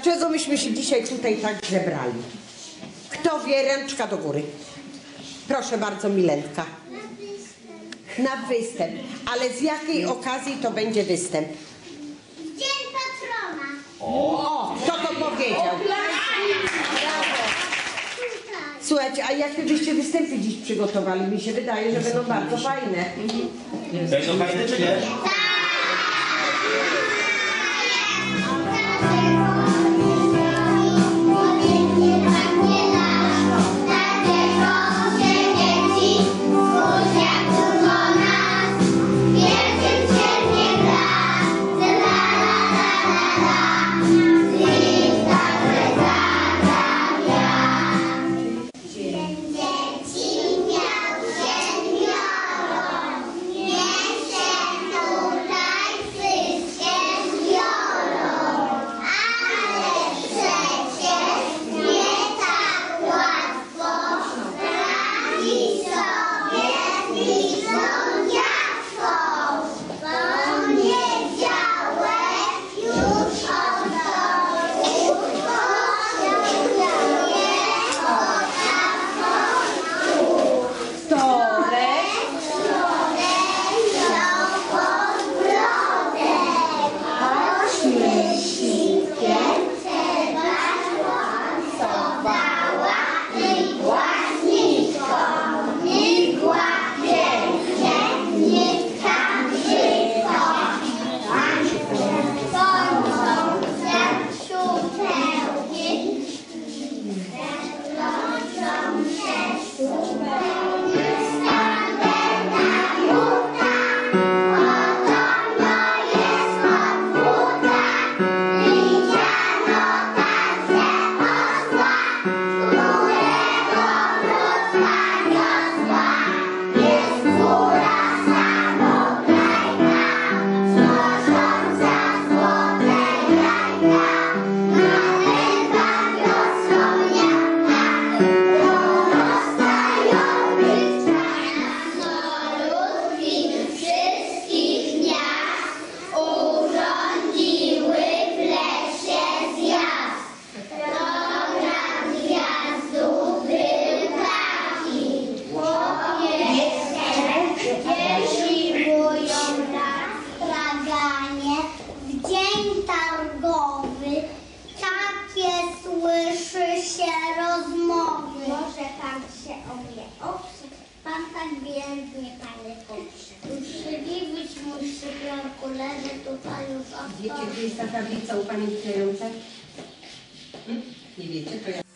Dlaczego myśmy się dzisiaj tutaj tak zebrali? Kto wie, ręczka do góry. Proszę bardzo, Milenka. Na występ. Ale z jakiej okazji to będzie występ? Dzień patrona. O, kto to powiedział? Słuchajcie, a jakie byście występy dziś przygotowali? Mi się wydaje, że będą bardzo fajne. Będą fajne czy nie? Pan tak biednie, panie poprze. Uczciwiłbyś mój szczypiorku, leży tutaj już od... Wiecie, gdzie jest ta tablica u pani Klejącej? Nie wiecie, to ja...